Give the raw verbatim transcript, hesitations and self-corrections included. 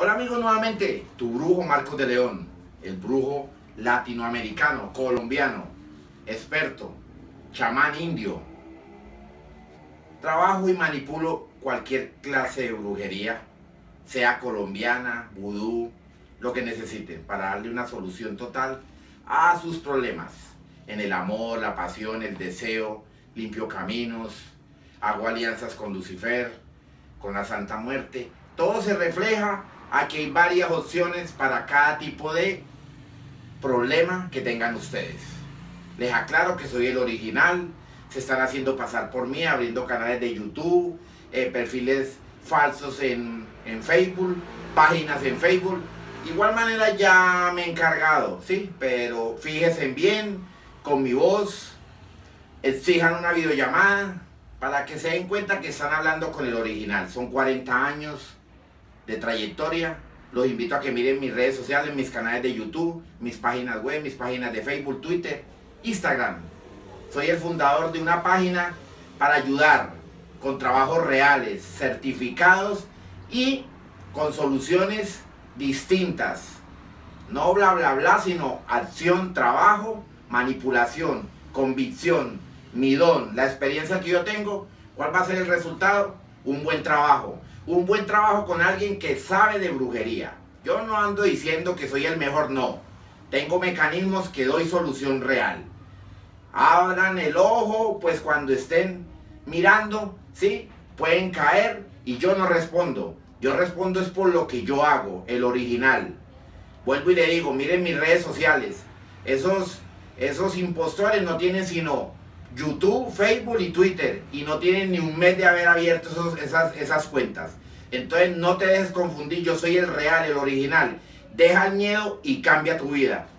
Hola amigos, nuevamente, tu brujo Marcos de León, el brujo latinoamericano, colombiano, experto, chamán indio. Trabajo y manipulo cualquier clase de brujería, sea colombiana, vudú, lo que necesiten, para darle una solución total a sus problemas. En el amor, la pasión, el deseo, limpio caminos, hago alianzas con Lucifer, con la Santa Muerte. Todo se refleja a que hay varias opciones para cada tipo de problema que tengan ustedes. Les aclaro que soy el original, se están haciendo pasar por mí, abriendo canales de YouTube, eh, perfiles falsos en, en Facebook, páginas en Facebook. Igual manera ya me he encargado, ¿sí? Pero fíjense bien, con mi voz, exijan una videollamada para que se den cuenta que están hablando con el original. Son cuarenta años de trayectoria. Los invito a que miren mis redes sociales, mis canales de YouTube, mis páginas web, mis páginas de Facebook, Twitter, Instagram. Soy el fundador de una página para ayudar con trabajos reales, certificados y con soluciones distintas. No bla bla bla, sino acción, trabajo, manipulación, convicción, mi don, la experiencia que yo tengo. ¿Cuál va a ser el resultado? Un buen trabajo. Un buen trabajo con alguien que sabe de brujería. Yo no ando diciendo que soy el mejor, no. Tengo mecanismos que doy solución real. Abran el ojo, pues cuando estén mirando, ¿sí? Pueden caer y yo no respondo. Yo respondo es por lo que yo hago, el original. Vuelvo y le digo, miren mis redes sociales. Esos, esos impostores no tienen sino YouTube, Facebook y Twitter, y no tienen ni un mes de haber abierto esos, esas, esas cuentas. Entonces no te dejes confundir, yo soy el real, el original. Deja el miedo y cambia tu vida.